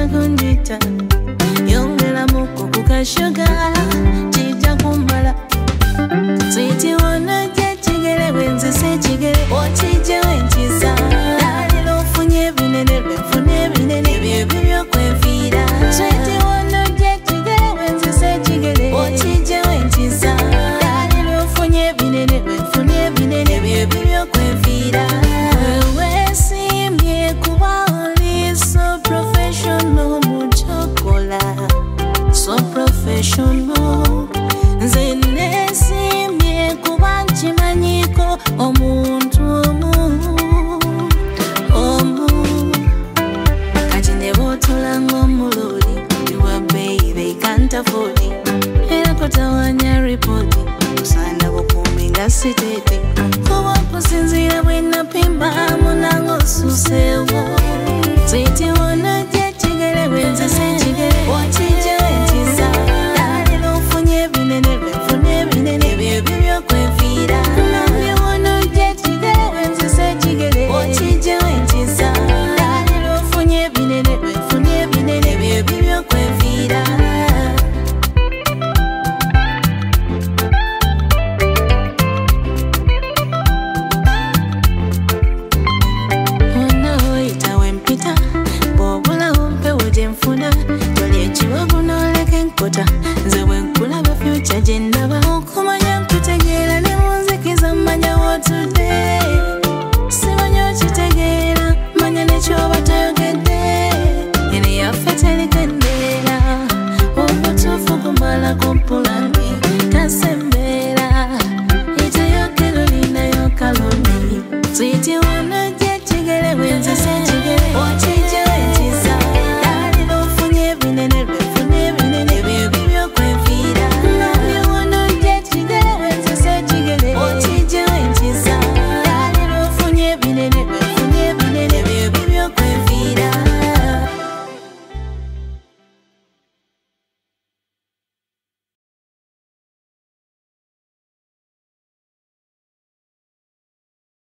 kunjita yongera muko kukashuga kijja kumala Sweetie wona je kigere wenze se kigere okije wenkiza dalilo funye binene befune binene bibyo kwevira Sweetie wona je kigere wenze se kigere okije wenkiza dalilo funye binene befune binene bibyo kwevira wewe simye kuba oli so professional muchokola so professional nzene simye kuba nkimanyiko omuntu omu kati ne botula ng'omuloli your baby can't afford it era kotawanya report kusana bukumi nga sitete kuba kusinzira bwe napimba munango susewo Sweetie wona je kigere wenze se kigere okije wenkiza dalilo funye binene befune binene bibyo kwevira namye wona je kigere wenze se kigere okije wenkiza dalilo funye binene befune binene bibyo kwevira Wona oita wempita bobula umpe uje mfune